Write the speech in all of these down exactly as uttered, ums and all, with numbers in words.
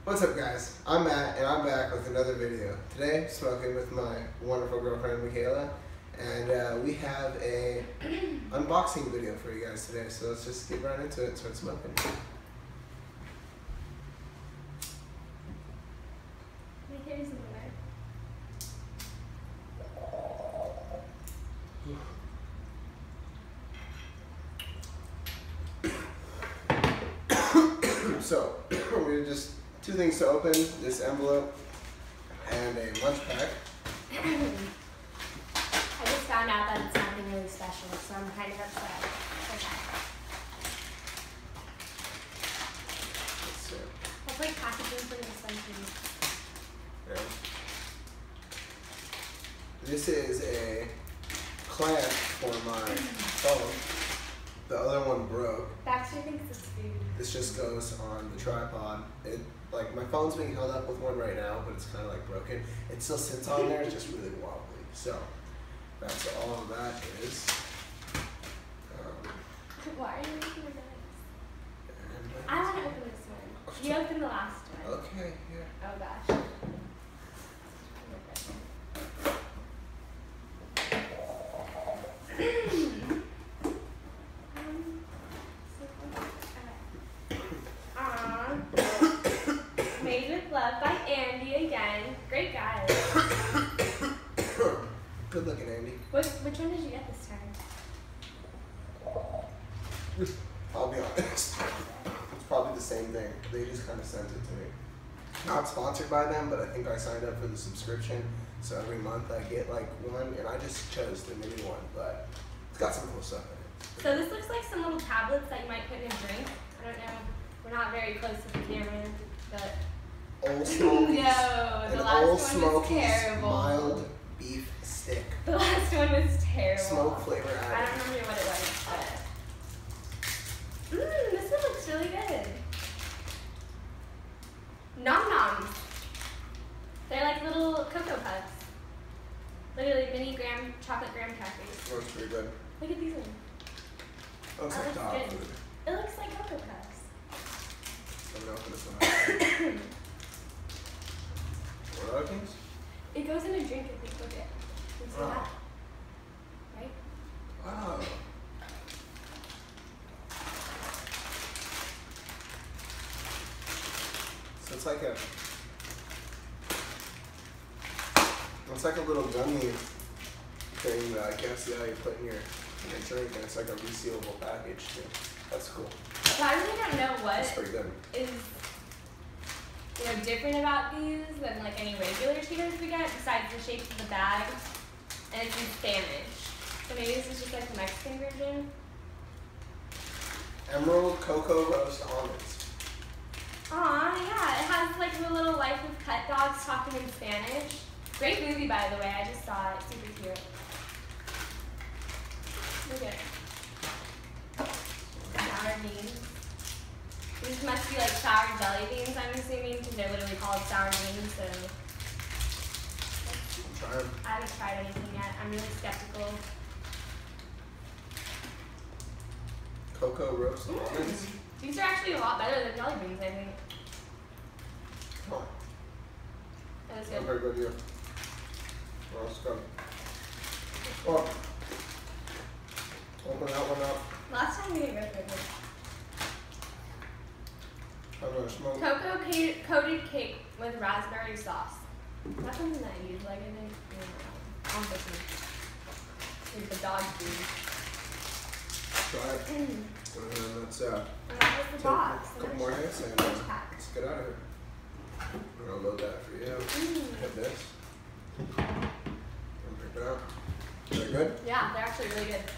What's up, guys? I'm Matt, and I'm back with another video. Today, smoking with my wonderful girlfriend, Michaela, and uh, we have a unboxing video for you guys today, so let's just get right into it and start smoking. My hair's in the way. So, we're just two things to open, this envelope and a lunch pack. I just found out that it's something really special, so I'm kind of upset. Okay. Let's see. It's like packaging for this one Yeah. This is a clamp for my phone. The other one broke. Baxter thinks it's food. This just goes on the tripod. It like my phone's being held up with one right now, but it's kind of like broken. It still sits on there, it's just really wobbly. So that's all that is. Um, Why are you making a noise? and, uh, I want to open this one. You opened the last one. Okay, yeah. Oh gosh. Made with love by Andy again. Great guy. Good looking, Andy. Which, which one did you get this time? I'll be honest. It's probably the same thing. They just kind of sent it to me. Not sponsored by them, but I think I signed up for the subscription. So every month I get like one, and I just chose the mini one, but it's got some cool stuff in it. So this looks like some little tablets that you might put in a drink. I don't know. We're not very close to the camera, but Old Smokies. no, the An last Old one was Smokies terrible. mild beef stick. The last one was terrible. Smoke flavor I added. don't remember what it was, but mmm, this one looks really good. Nom noms. They're like little Cocoa Puffs. Literally mini graham chocolate graham crackers. Looks pretty good. Look at these ones. Looks That like looks dog good. food. It looks like Cocoa Puffs. I'm gonna open this one up. What are other things? It goes in a drink, I think. Look at it. You see Oh. that? Right? Wow. So it's like a, it's like a little gummy thing that I guess, yeah, you put in your, in your drink, and it's like a resealable package too. That's cool. So I really don't know That's what pretty good. is you know different about these than like any regular Cheetos we get besides the shape of the bag, and it's in Spanish. So maybe this is just like the Mexican version. Emerald Cocoa Roast Almonds. Aw, yeah, it has like the little Life of Pet dogs talking in Spanish. Great movie, by the way. I just saw it. Super cute. Look at it. Sour beans. These must be like sour jelly beans, I'm assuming, because they're literally called sour beans. So I'm trying. I haven't tried anything yet. I'm really skeptical. Cocoa Roast Almonds. These are actually a lot better than jelly beans, I think. Come on. That was I'm good. very good, yeah. Well, let's go. Oh. Open that one up. Last time we didn't go through it. I'm gonna smoke. Cocoa ca- coated cake with raspberry sauce. That's something that I use, like I think, you know, on this one. Here's the dog food. Try it. Mm. And then let's uh, And that was the take box. a the couple more lunch- hits and uh, lunch pack. let's get out of here. I'm gonna load that for you. Mm. Hit this. And pick it up. Very good. Yeah, they're actually really good.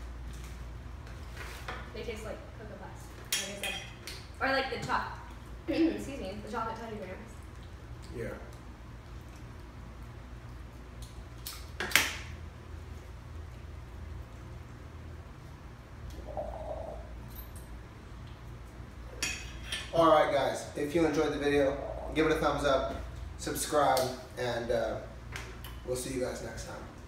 They taste like Cocoa Puffs, like I said. Or like the choc, excuse me, the chocolate teddy grams. Yeah. Alright guys, if you enjoyed the video, give it a thumbs up, subscribe, and uh, we'll see you guys next time.